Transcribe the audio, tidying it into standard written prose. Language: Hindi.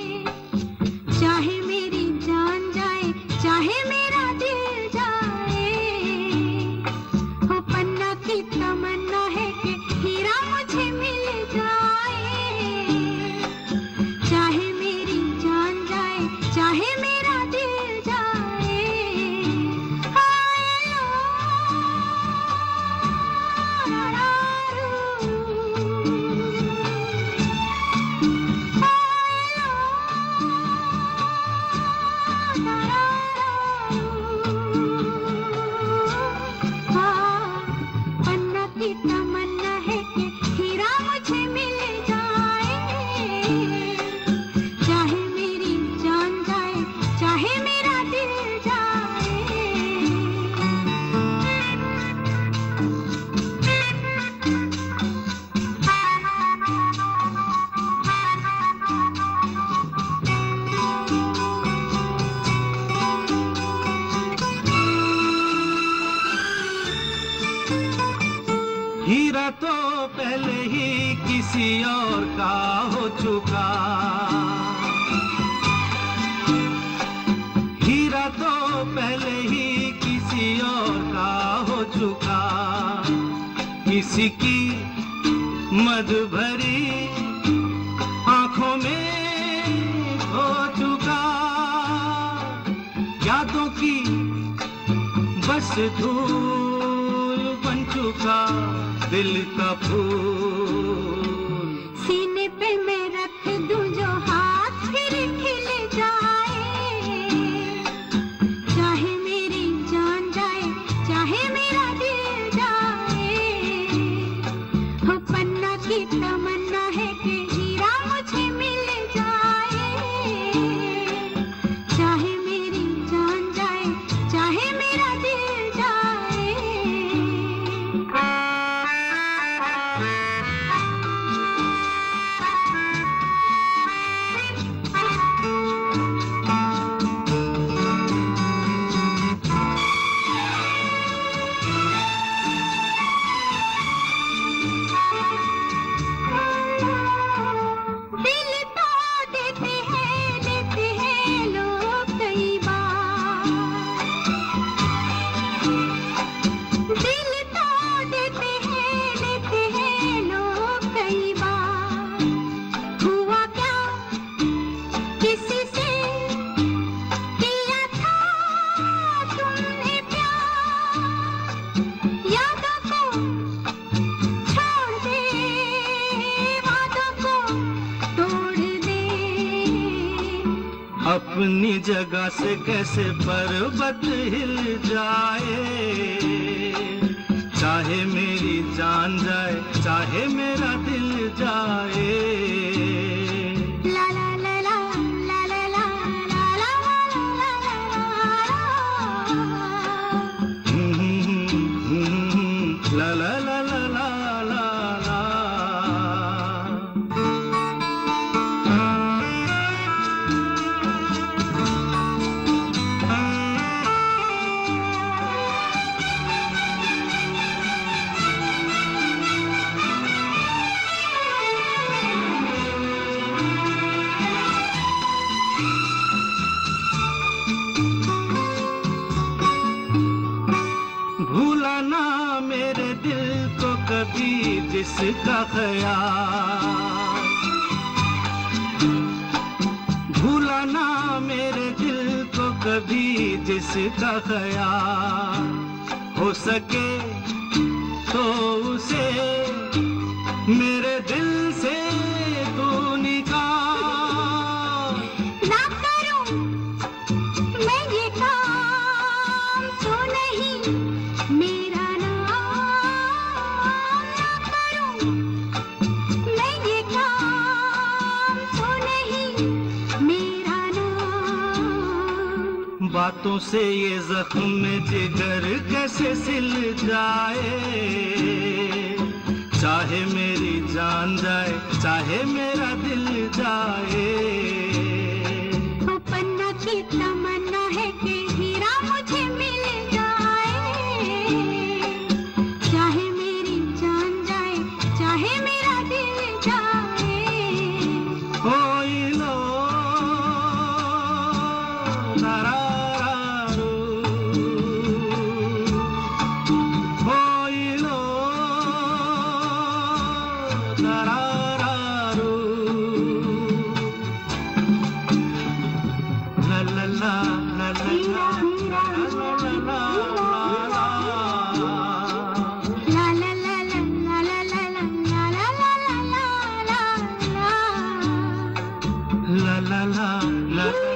चाहे मेरी जान जाए, चाहे मेरा दिल जाए, हो पन्ना की तमन्ना है कि हीरा मुझे मिल जाए। चाहे मेरी जान जाए, चाहे मेरा दिल जाए, हाय ला ला ला रू, पन्ना की तमन्ना है कि हीरा मुझे मिल जाए। चाहे मेरी जान जाए, चाहे मेरा दिल जाए। हीरा तो पहले ही किसी और का हो चुका, हीरा तो पहले ही किसी और का हो चुका, किसी की मद भरी आंखों में खो चुका, यादों की बस धूल बन चुका दिल का फूल। सीने पे मैं रख दूं जो हाथ फिर खिल जाए। चाहे मेरी जान जाए, चाहे मेरा दिल जाए, हो पन्ना की तमन्ना है कि हीरा मुझे मिल जाए। चाहे मेरी जान जाए, चाहे मेरा दिल जाए। दिल तो देते हैं लोग कई बार, दिल तो देते हैं लोग कई बार। हुआ क्या किसी से किया था तुमने प्यार, यादों को छोड़ दे, वादों को तोड़ दे। अपनी जगह से कैसे पर्वत हिल जाए, चाहे मेरी जान जाए, चाहे मेरा दिल जाए। ला ला ला ला ला ला ला ला ला ला ला ला ला। ला ला ला ला ला ला ला। भूला ना मेरे दिल को कभी जिसका ख्याल, भूला ना मेरे दिल को कभी जिसका ख्याल, हो सके तो उसे मेरे दिल से तू निकाल। ना करूं मैं ये काम तो नहीं मेरा नाम, ना करूं मैं ये काम तो नहीं मेरा नाम। बातों से ये जख्म में जिगर कैसे सिल जाए, चाहे मेरी जान जाए, चाहे मेरा दिल जाए। वो पन्ना की तमन्ना है कि हीरा मुझे मिल जाए। चाहे मेरी जान जाए, चाहे मेरा दिल जाए। ओ इलो ला ला ला